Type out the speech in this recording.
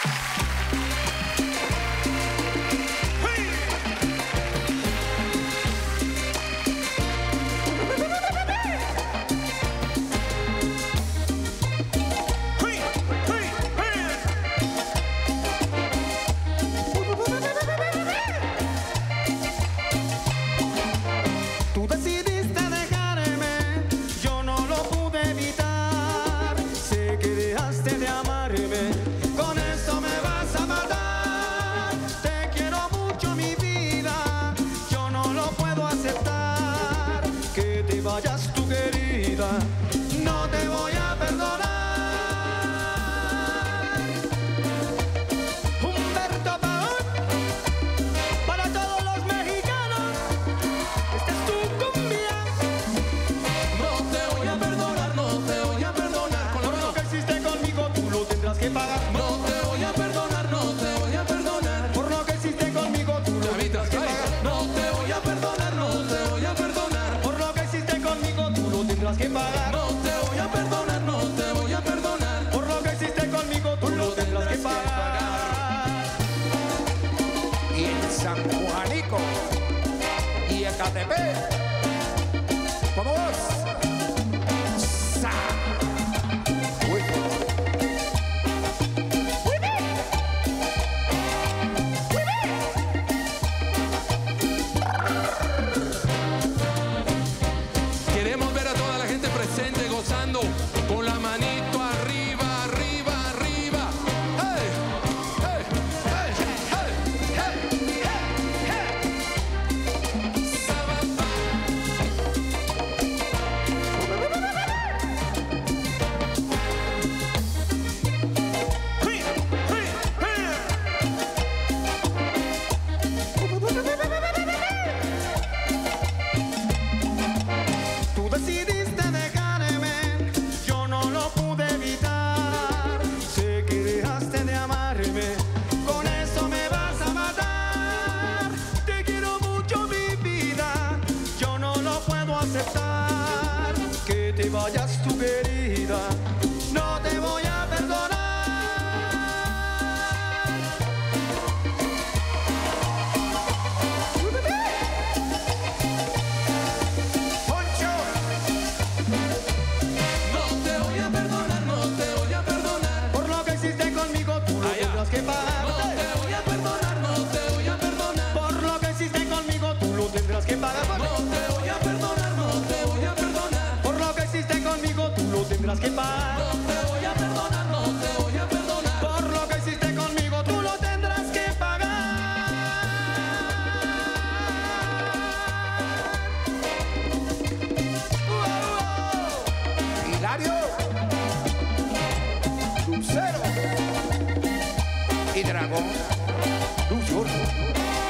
Tú decidiste dejarme, yo no lo pude evitar. Sé que dejaste de amarme, con esto me vas a matar. Te quiero mucho, mi vida, yo no lo puedo aceptar. Que te vayas tu querida, no te voy a perdonar. Humberto Paón, para todos los mexicanos, esta es tu cumbia. No te voy a perdonar, no te voy a perdonar. Por lo que hiciste conmigo, tú lo tendrás que pagar. No te voy a perdonar, no te voy a perdonar. Por lo que hiciste conmigo, tú lo tendrás que pagar. No te voy a perdonar, no te voy a perdonar. Por lo que hiciste conmigo, tú lo tendrás que pagar. No te voy a perdonar, no te voy a perdonar. Por lo que hiciste conmigo, tú lo tendrás que pagar. Y en San Juanico y Ecatepec, ¿cómo vos? ¡Sa! Uy. Queremos ver a toda la gente presente gozando con la manito arriba, arriba, arriba. ¡Hey! ¡Hey! ¡Hey! ¡Hey! ¡Hey! ¡Hey! Sabamba. Tú decidiste dejarme, yo no lo pude evitar. Sé que dejaste de amarme, con eso me vas a matar. Te quiero mucho, mi vida, yo no lo puedo aceptar. Que te vayas tu querida, no te voy a perdonar. Poncho, No te voy a perdonar, no te voy a perdonar. por lo que hiciste conmigo, tú lo Allá. tendrás que No pagar. te voy a perdonar, no te voy a perdonar. Por lo que hiciste conmigo, tú lo tendrás que pagar. No te voy a perdonar, no te voy a perdonar. Por lo que hiciste conmigo, tú lo tendrás que pagar. No te voy a perdonar, no te voy a perdonar. Por lo que hiciste conmigo, tú lo tendrás que pagar. Hilario, Lucero y Dragón, Lucio.